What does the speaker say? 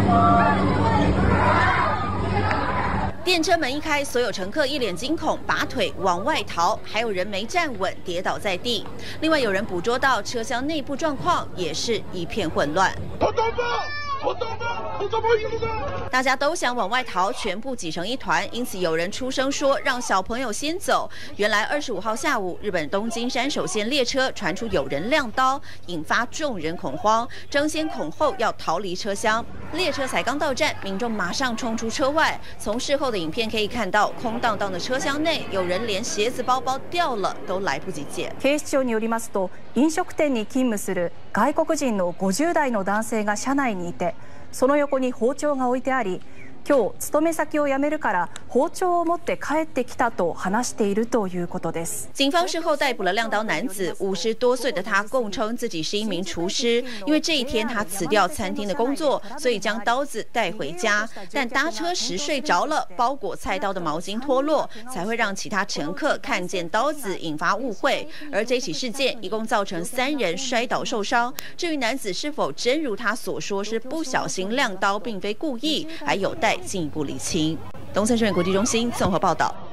电车门一开，所有乘客一脸惊恐，拔腿往外逃，还有人没站稳，跌倒在地。另外有人捕捉到车厢内部状况，也是一片混乱。大家都想往外逃，全部挤成一团，因此有人出声说让小朋友先走。原来25号下午，日本东京山手线列车传出有人亮刀，引发众人恐慌，争先恐后要逃离车厢。列车才刚到站，民众马上冲出车外。从事后的影片可以看到，空荡荡的车厢内，有人连鞋子、包包掉了都来不及捡。 警視庁によりますと、飲食店に勤務する外国人の50代の男性が車内にいて、その横に包丁が置いてあり、今日勤め先を辞めるから包丁を持って帰ってきたと話しているということです。 警方事后逮捕了亮刀男子，50多岁的他供称自己是一名厨师，因为这一天他辞掉餐厅的工作，所以将刀子带回家。但搭车时睡着了，包裹菜刀的毛巾脱落，才会让其他乘客看见刀子，引发误会。而这起事件一共造成3人摔倒受伤。至于男子是否真如他所说是不小心亮刀，并非故意，还有待进一步厘清。东森新闻国际中心综合报道。